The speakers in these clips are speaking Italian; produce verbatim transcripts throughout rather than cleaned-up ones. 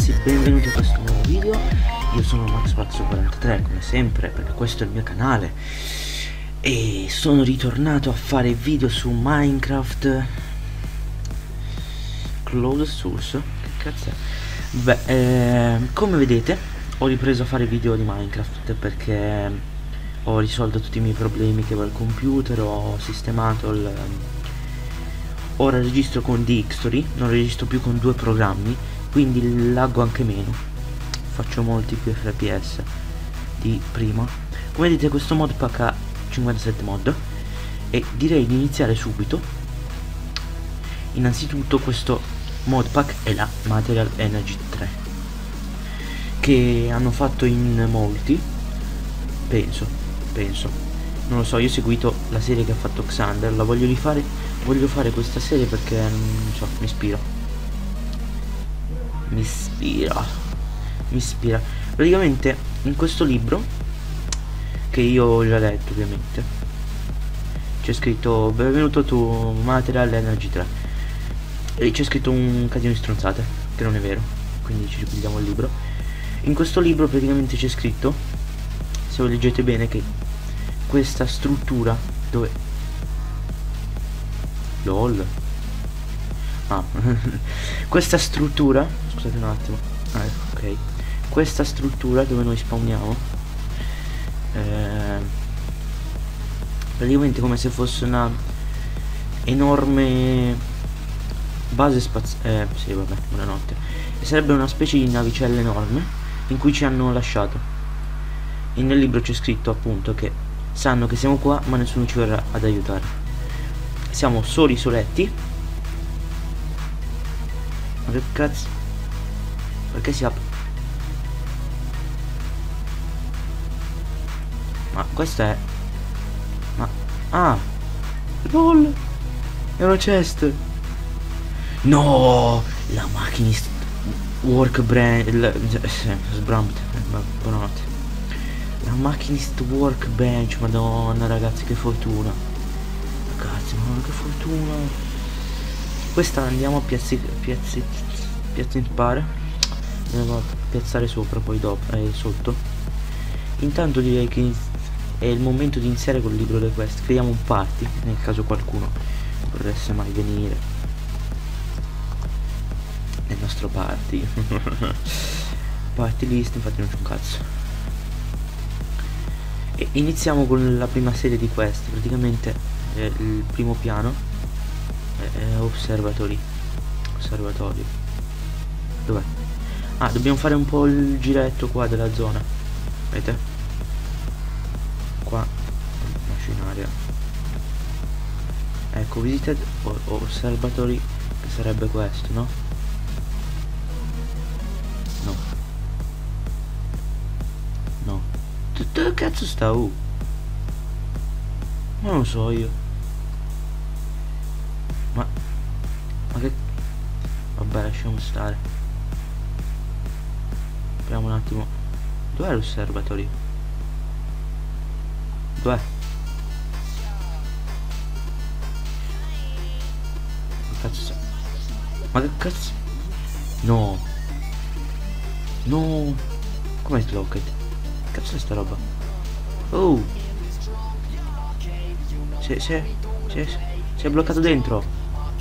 ragazzi, benvenuti a questo nuovo video. Io sono MaxPazzo quarantatré come sempre, perché questo è il mio canale, e sono ritornato a fare video su Minecraft Closed Source. Che cazzo è? Beh, eh, come vedete ho ripreso a fare video di Minecraft perché ho risolto tutti i miei problemi che avevo al computer, ho sistemato il... ora registro con Dxtory, non registro più con due programmi, quindi laggo anche meno, faccio molti più F P S di prima. Come vedete questo modpack ha cinquantasette mod e direi di iniziare subito. Innanzitutto questo modpack è la Material Energy tre, che hanno fatto in molti, penso, penso, non lo so, io ho seguito la serie che ha fatto Xander, la voglio rifare, voglio fare questa serie perché, non so, mi ispira. Mi ispira Mi ispira Praticamente in questo libro, che io ho già letto ovviamente, c'è scritto benvenuto tu Material Energy tre e c'è scritto un casino di stronzate che non è vero, quindi ci ripigliamo il libro. In questo libro praticamente c'è scritto, se voi leggete bene, che questa struttura dove lol ah questa struttura, scusate un attimo, ah, ok, questa struttura dove noi spawniamo eh, praticamente come se fosse una enorme base spaziale, eh sì vabbè, buonanotte, e sarebbe una specie di navicella enorme in cui ci hanno lasciato, e nel libro c'è scritto appunto che sanno che siamo qua ma nessuno ci verrà ad aiutare, siamo soli soletti. Ma che cazzo? Perché si apre? Ma questa è... Ma... Ah! LOL! È una chest! No! La machinist workbench... Sbrampt. Buonanotte. La machinist workbench, madonna ragazzi, che fortuna. Ragazzi, ma che fortuna. Questa andiamo a piazzi, piazzi, piazzare, andiamo a piazzare sopra, poi dopo, eh, sotto. Intanto direi che è il momento di iniziare col libro delle quest. Creiamo un party, nel caso qualcuno vorresse mai venire nel nostro party. Party list, infatti non c'è un cazzo. E iniziamo con la prima serie di quest, praticamente eh, il primo piano. Eh, osservatori osservatorio dov'è? Ah, dobbiamo fare un po' il giretto qua della zona, vedete? Qua macchinaria, ecco, visita osservatori, che sarebbe questo, no? No no dove cazzo sta? Uh non lo so io. Ma, ma che... Vabbè, lasciamo stare. Apriamo un attimo. Dov'è l'osservatorio? Dov'è? Ma cazzo... Ma che cazzo... No. No. Com'è slocked? Che cazzo è sta roba? Oh. Si è... Si è... Si è... Si è bloccato dentro.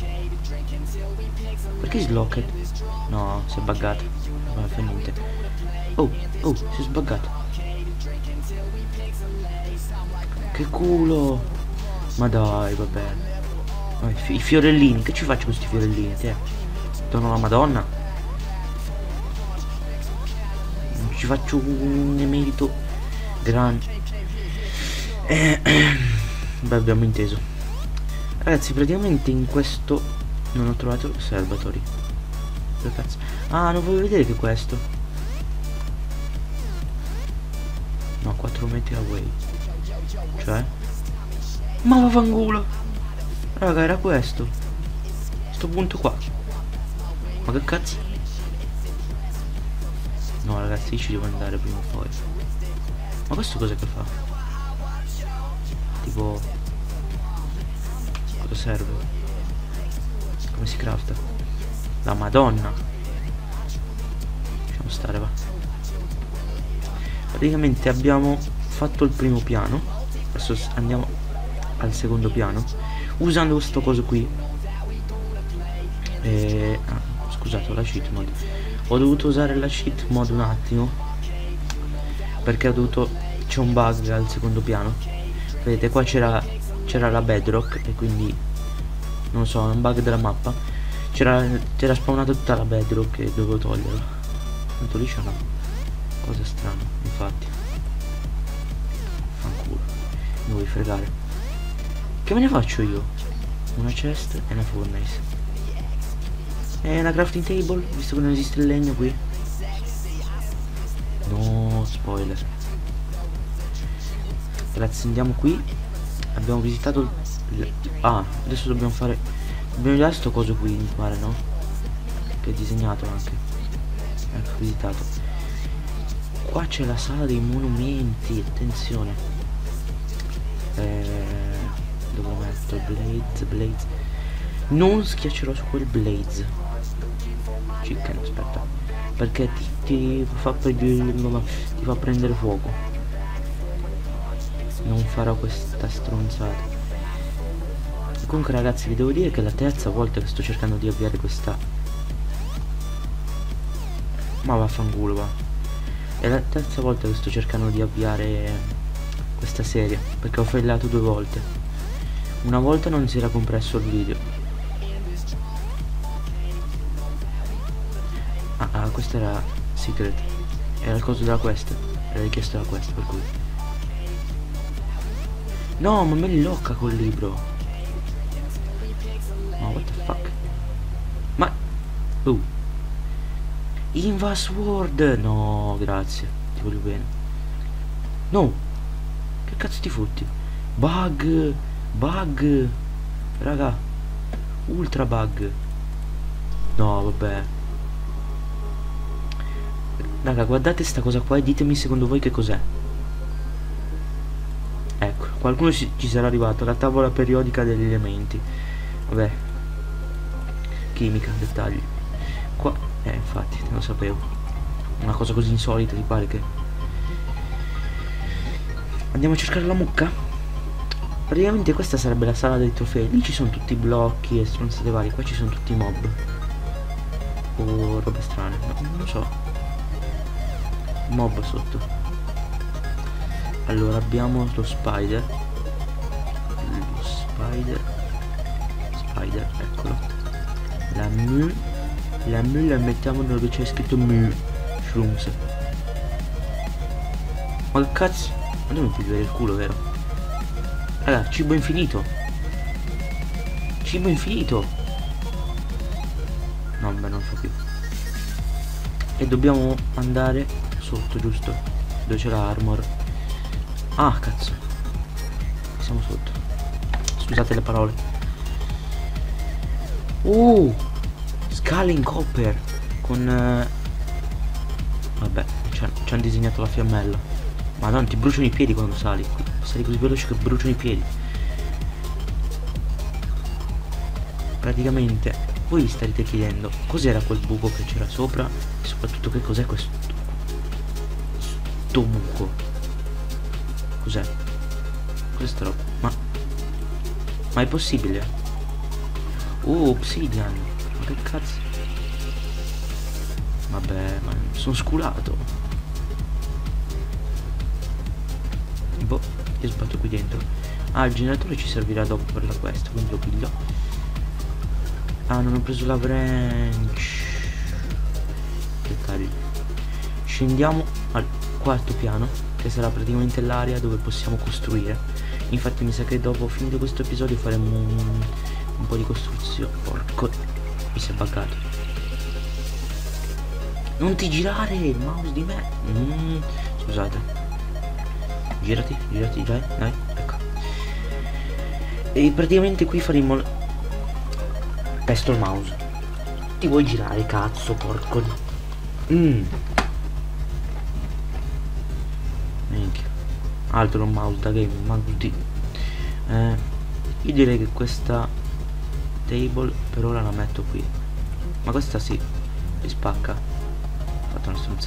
Perché slocked? No, si è buggato. Non fa niente. Oh, oh, si è sbuggato. Che culo. Ma dai, vabbè. Oh, i, i fiorellini, che ci faccio con questi fiorellini? Te? Dono la madonna. Non ci faccio un emerito grande. Eh, beh, abbiamo inteso. Ragazzi, praticamente in questo non ho trovato l'osservatory. Che cazzo? Ah, non voglio vedere che questo. No, quattro metri away. Cioè? Ma vaffanculo. Raga, era questo. Sto punto qua. Ma che cazzo? No ragazzi, ci devo andare prima o poi. Ma questo cos'è che fa? Tipo... cosa serve? Come si crafta? La madonna. lasciamo stare, va. Praticamente abbiamo fatto il primo piano, adesso andiamo al secondo piano usando questo coso qui. E... ah, scusate, ho la cheat mod. Ho dovuto usare la cheat mod un attimo perché ho dovuto, c'è un bug al secondo piano. Vedete qua c'era c'era la bedrock e quindi non so, è un bug della mappa. C'era c'era spawnata tutta la bedrock e dovevo toglierla. Tanto liscia no, cosa strana, infatti. Fanculo, mi vuoi fregare. Che me ne faccio io? Una chest e una furnace e una crafting table, visto che non esiste il legno qui. No, spoiler. Ragazzi, andiamo qui. Abbiamo visitato il... ah, adesso dobbiamo fare, dobbiamo vedere sto coso qui, mi pare, no? Che è disegnato anche. Ecco, visitato. Qua c'è la sala dei monumenti, attenzione. Eh, dove lo metto? Blaze, Blaze. Non schiaccerò su quel Blaze. Chicken, aspetta. Perché ti, ti fa ti fa prendere fuoco. Non farò questa stronzata. Comunque ragazzi, vi devo dire che è la terza volta che sto cercando di avviare questa. Ma vaffanculo, va. È la terza volta che sto cercando di avviare questa serie, perché ho failato due volte. Una volta non si era compresso il video. Ah, ah, questa era secret. Era il coso della quest. Era richiesto della quest, per cui. No, ma me li locca col libro. Ma what the fuck? Ma... uh. Invas World. No, grazie. Ti voglio bene. No. Che cazzo ti fotti? Bug. Bug. Raga. Ultra bug. No, vabbè. Raga, guardate sta cosa qua e ditemi secondo voi che cos'è. Ecco, qualcuno ci, ci sarà arrivato. La tavola periodica degli elementi. Vabbè. Chimica, dettagli. Qua, eh, infatti, lo sapevo. Una cosa così insolita, ti pare che... Andiamo a cercare la mucca. Praticamente questa sarebbe la sala dei trofei. Lì ci sono tutti i blocchi e stronzate varie. Qua ci sono tutti i mob. O robe strane, no, non lo so. Mob sotto. Allora abbiamo lo spider. Lo spider. Spider, eccolo. La mu. La mu la mettiamo dove c'è scritto mu. Shrooms. Ma che cazzo? Ma devo vedere il culo, vero? Raga, cibo infinito. Cibo infinito. No, beh, non fa più. E dobbiamo andare sotto, giusto? Dove c'è la armor. Ah, cazzo. Siamo sotto. Scusate le parole. Uh, Scaling Copper. Con uh... vabbè, ci hanno disegnato la fiammella. Madonna, ti bruciano i piedi quando sali. Sali così veloce che bruciano i piedi. Praticamente voi vi starete chiedendo cos'era quel buco che c'era sopra e soprattutto che cos'è questo sto buco. Cos'è? Cos'è sta roba? Ma Ma è possibile? Oh, obsidian. Ma che cazzo? Vabbè, ma sono sculato. Boh, io sbatto qui dentro. Ah, il generatore ci servirà dopo per la quest, quindi lo piglio. Ah, non ho preso la branch. Dettagli. Scendiamo al quarto piano, che sarà praticamente l'area dove possiamo costruire. Infatti mi sa che dopo finito questo episodio faremo un, un po' di costruzione. Porco, mi si è buggato. Non ti girare il mouse di me. mm, Scusate. Girati, girati, dai, dai, ecco. E praticamente qui faremo... Pesto il mouse. Ti vuoi girare, cazzo, porco. Mmm. Minchia. Altro un mouse da game, ma tutti. Eh, io direi che questa table per ora la metto qui. Ma questa sì, si spacca. Ho fatto una stronzata.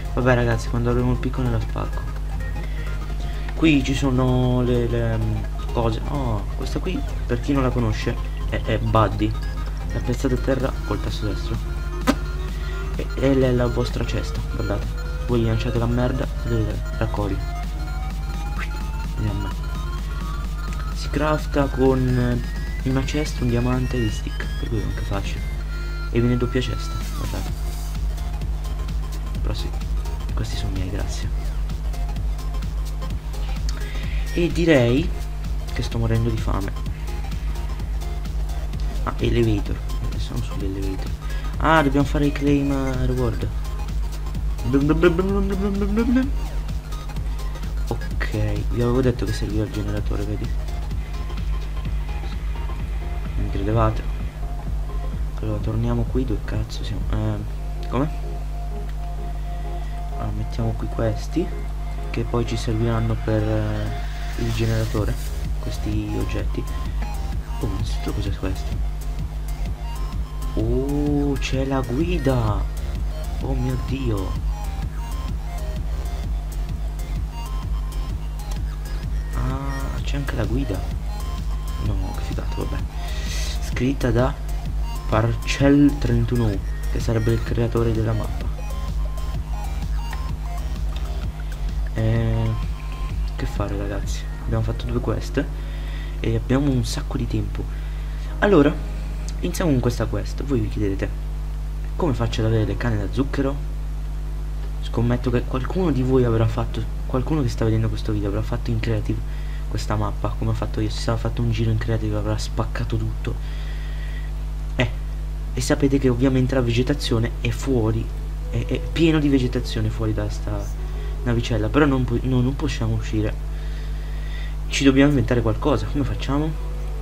Vabbè ragazzi, quando avremo il piccone la spacco. Qui ci sono le, le um, cose. Oh, questa qui, per chi non la conosce, è, è Buddy. La piazzate a terra col tasto destro e, e è la vostra cesta, guardate. Voi lanciate la merda e le raccoglie. Vediamo. Si crafta con una cesta, un diamante e gli stick, per cui è anche facile. E viene doppia cesta, guardate. Però sì, questi sono miei, grazie. E direi che sto morendo di fame. Ah, elevator. Sono sull'elevator. Ah, dobbiamo fare i claim uh, reward. Ok, vi avevo detto che serviva il generatore, vedi? Mi credevate? Allora torniamo qui, dove cazzo siamo? Eh, come? Allora mettiamo qui questi, che poi ci serviranno per eh, il generatore, questi oggetti. Oh, innanzitutto cos'è questo? Oh, c'è la guida! Oh mio Dio! Ah, c'è anche la guida! No, che figato, vabbè. Scritta da Parcel trentuno, che sarebbe il creatore della mappa. Eh, che fare ragazzi? Abbiamo fatto due quest e abbiamo un sacco di tempo. Allora, iniziamo con questa quest. Voi vi chiedete: come faccio ad avere le canne da zucchero? Scommetto che qualcuno di voi avrà fatto, qualcuno che sta vedendo questo video avrà fatto in creative questa mappa, come ho fatto io. Si sarà fatto un giro in creative, avrà spaccato tutto. Eh, e sapete che ovviamente la vegetazione è fuori, è, è pieno di vegetazione fuori da sta navicella, però non, no, non possiamo uscire. Ci dobbiamo inventare qualcosa. Come facciamo?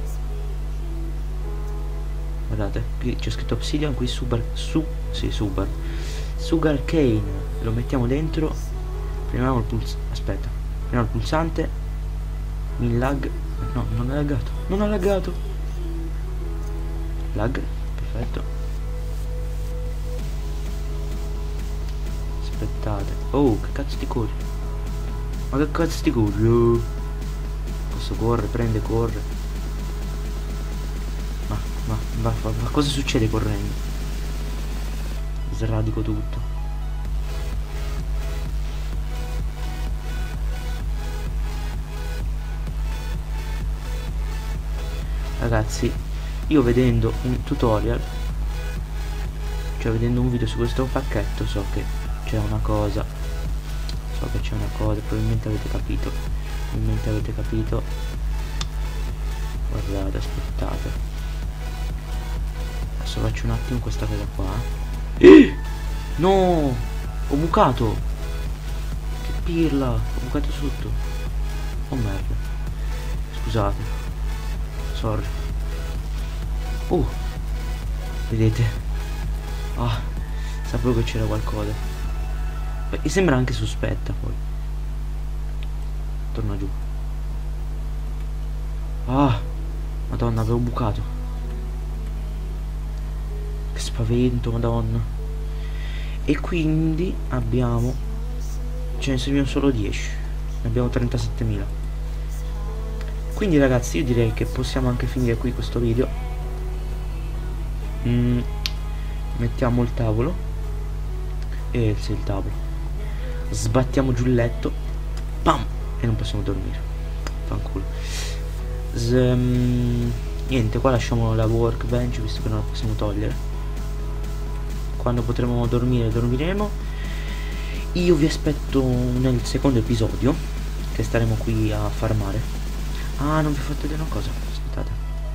Guardate, qui c'è scritto obsidian, qui subar, su, sì, subar, sugar cane, lo mettiamo dentro, premiamo il pulsante, aspetta, premiamo il pulsante, mi lag, no, non è laggato, non ha laggato, lag, perfetto, aspettate, oh, che cazzo ti corri, ma che cazzo ti corri, oh. Posso correre, prende, corre. Ma, ma, ma, ma, ma cosa succede correndo? Sradico tutto. Ragazzi, io vedendo un tutorial, cioè vedendo un video su questo pacchetto, so che c'è una cosa. So che c'è una cosa, probabilmente avete capito. Probabilmente avete capito. Guardate, aspettate. Adesso faccio un attimo questa cosa qua. Eh! No! Ho bucato! Che pirla! Ho bucato sotto. Oh merda. Scusate. Sorry. Oh! Vedete? Ah, sapevo che c'era qualcosa. E sembra anche sospetta poi. Torna giù. Ah! Madonna, avevo bucato. Che spavento, madonna. E quindi abbiamo, ce ne servivano solo dieci. Ne abbiamo trentasettemila. Quindi ragazzi, io direi che possiamo anche finire qui questo video. mm, Mettiamo il tavolo. E sì, il tavolo. Sbattiamo giù il letto. Pam! E non possiamo dormire. Fanculo. S um, niente, qua lasciamo la workbench, visto che non la possiamo togliere. Quando potremo dormire dormiremo. Io vi aspetto nel secondo episodio, che staremo qui a farmare. Ah, non vi ho fatto vedere una cosa, aspettate.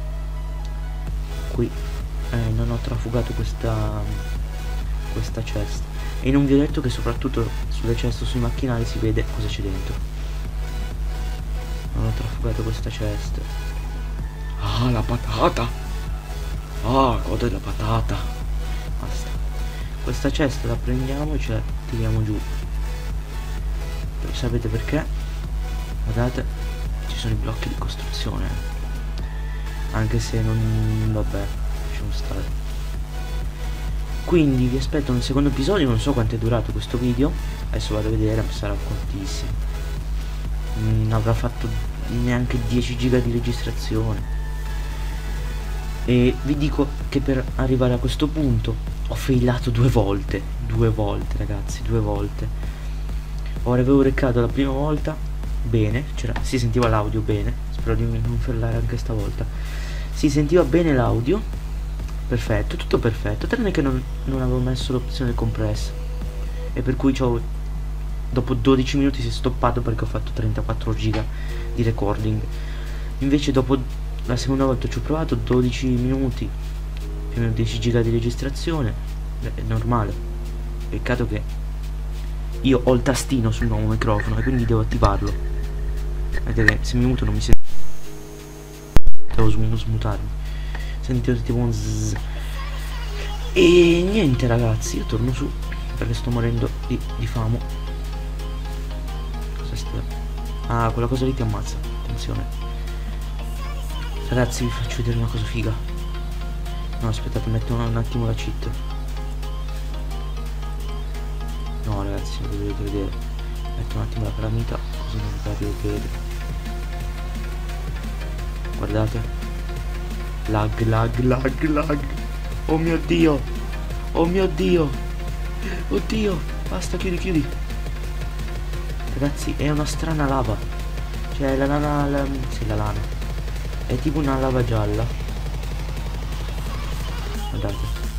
Qui eh, non ho trafugato questa questa chest. E non vi ho detto che soprattutto sulle ceste, sui macchinari, si vede cosa c'è dentro. Non ho trafugato questa cesta. Ah, la patata. Ah, godo della patata. Basta. Questa cesta la prendiamo e ce la tiriamo giù. Sapete perché? Guardate, ci sono i blocchi di costruzione. Anche se non... vabbè, lasciamo stare. quindi vi aspetto nel secondo episodio. Non so quanto è durato questo video, adesso vado a vedere, sarà cortissimo, non avrà fatto neanche dieci giga di registrazione. E vi dico che per arrivare a questo punto ho failato due volte, due volte ragazzi, due volte. Ora avevo reccato la prima volta bene, si sentiva l'audio bene, spero di non failare anche stavolta. Si sentiva bene l'audio, perfetto, tutto perfetto, tranne che non, non avevo messo l'opzione compressa, e per cui c'ho, dopo dodici minuti si è stoppato perché ho fatto trentaquattro giga di recording. Invece dopo la seconda volta ci ho provato dodici minuti, più o meno dieci giga di registrazione, è normale. Peccato che io ho il tastino sul nuovo microfono e quindi devo attivarlo. Vedete che se mi muto non mi sento, devo sm smutarmi, sentite tipo un zzz. E niente ragazzi, io torno su perché sto morendo di, di fame. Cosa stia? Ah, quella cosa lì ti ammazza, attenzione. Ragazzi, vi faccio vedere una cosa figa. No, aspettate, metto un, un attimo la cheat. No ragazzi, lo dovete vedere. Metto un attimo la calamita così non capite che vede. Guardate. Lag, lag, lag, lag. Oh mio dio. Oh mio dio. Oddio. Basta, chiudi, chiudi. Ragazzi, è una strana lava. Cioè la lana, la, sì, la lana è tipo una lava gialla. Guardate,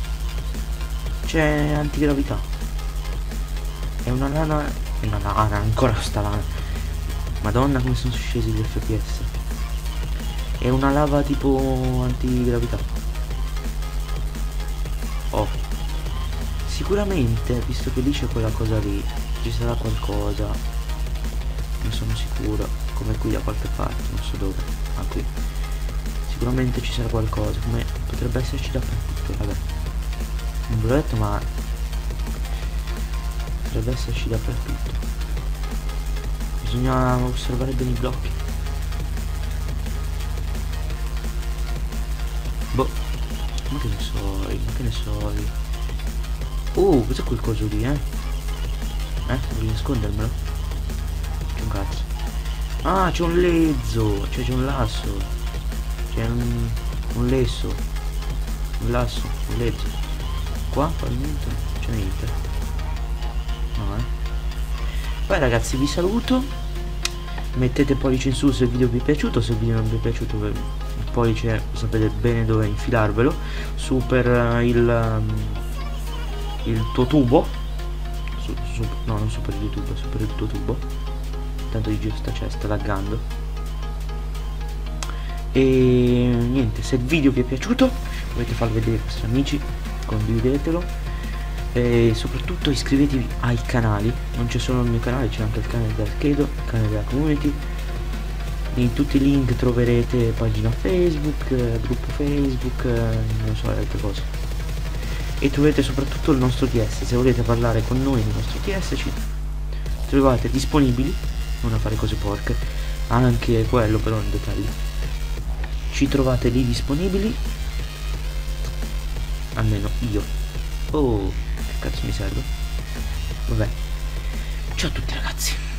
c'è antigravità. È una lana. È una lana, ancora sta lana. Madonna come sono scesi gli F P S. È una lava tipo antigravità. Oh, sicuramente, visto che lì c'è quella cosa lì, ci sarà qualcosa. Non sono sicuro. Come qui da qualche parte, non so dove. Ah, qui sicuramente ci sarà qualcosa, come potrebbe esserci dappertutto, vabbè. Non ve l'ho detto, ma potrebbe esserci dappertutto. Bisogna osservare bene i blocchi. Boh, ma che ne so, ma che ne so. Uh, cos'è quel coso lì, eh? Eh, voglio nascondermelo? C'è un cazzo. Ah, c'è un lezzo, cioè c'è un lasso. C'è un, un lesso, un lasso, un lezzo. Qua probabilmente non c'è niente. No, eh. Poi ragazzi vi saluto. Mettete pollice in su se il video vi è piaciuto. Se il video non vi è piaciuto, il pollice sapete bene dove infilarvelo. Su per uh, il um, il tuo tubo. Su, su, no, non su per il tubo, su per il tuo tubo. Tanto di giro sta, cioè, sta laggando. E niente, se il video vi è piaciuto potete farlo vedere ai vostri amici, condividetelo e soprattutto iscrivetevi ai canali. Non c'è solo il mio canale, c'è anche il canale dell'Archedo, il canale della community. In tutti i link troverete pagina Facebook, gruppo Facebook, non so, altre cose. E troverete soprattutto il nostro T S. Se volete parlare con noi nel nostro T S ci trovate disponibili, non a fare cose porche, anche quello però in dettagli. Ci trovate lì disponibili, almeno io. Oh, che cazzo mi serve? Vabbè, ciao a tutti ragazzi.